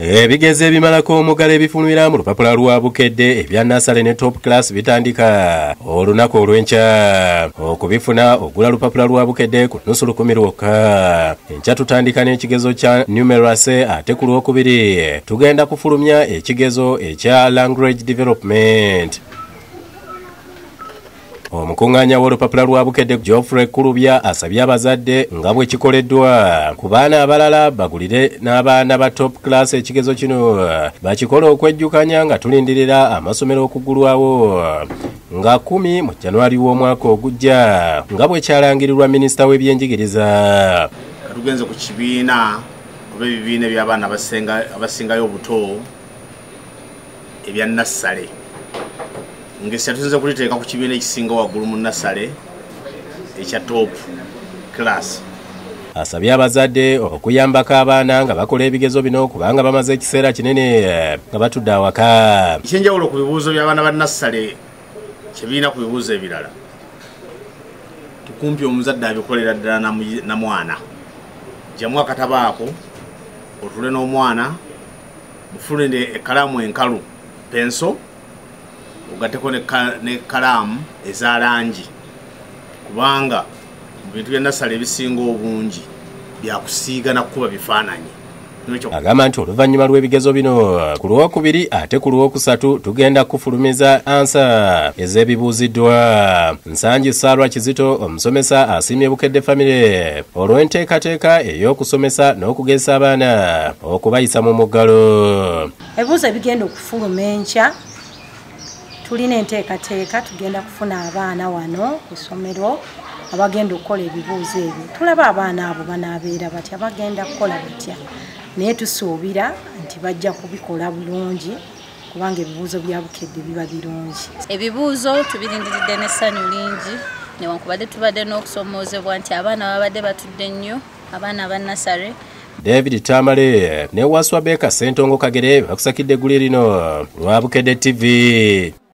Ebigeze ebimalako omugalo ebifunira mu lupapula lwa Bukedde ebya Nursery ne Top Class bitandika olunaku olw'enkya. Okubifuna ogula lupapula lwa Bukedde ku nnusu lukumi lwokka. Enkya tutandika n'ekigezo kya numeracy ate ku lwokubiri tugenda kufulumya ekigezo ekya language development. Omukungaanya w'olupapula lwa Bukedde Geoffrey Kulubya asabye abazadde nga bwe kikoleddwa ku baana abalala bagulire n'abaana ba Top Class ekigezo kino bakikola okwejjukanya nga tulindirira amasomero okugulwawo nga 10 mu January w'omwaka ogujja nga bwe kyalangirirwa minisita w'ebyenjigiriza. Katugenze ku kibiina oba ebibiina by'abaana abasingayo obuto ebya Nursery. Ngesi tuzenze kuliteeka ku kibiina ekisinga waggulu mu Nursery ekya Top Class. Asabye abazadde okuyambako abaana nga bakola ebigezo bino kubanga bamaze ekiseera kinene nga batudde awaka. Ekyenjawulo ku bibuuzo by'abaana ba Nursery kibiina ku bibuuzo ebirala tukumpi omuzadde abikolera ddala na mwana. Jamu akatabo ako otule n'omwana mufulinde ekalamu enkalu penso ugateko ne kalamu eza langi kubanga mu bintu bya Nursery ebisinga obungi byakusiiga nakuba bifaananyi. Agamba nti oluvannyuma lw'ebigezo bino ku lwokubiri ate ku lwokusatu tugenda kufulumiza ansa ez'ebibuuziddwa. Nsangi Sarwa Kizito omusomesa asiimye Bukedde Family olw'enteekateeka ey'okusomesa n'okugeza abaana okubayisa mu muggalo. Ebibuuzo ebigenda okufuluma enkya tulina enteekateeka tugenda kufuna abaana wano ku ssomero abagenda okukola ebibuuzo ebyo. Tulaba abaana abo banaabeera batya bagenda kukola batya naye tusuubira nti bajja kubikola bulungi kubanga ebibuuzo bya Bukedde biba birungi. Ebibuuzo tubirindiridde n'essanyu lingi newankubadde tubadde n'okusomoozebwa nti abaana babadde batudde nnyo abaana ba Nursery. David Tamale ne Waswa Beka Sentongo Kagere bakusakidde eggulu lino lwa Bukedde TV.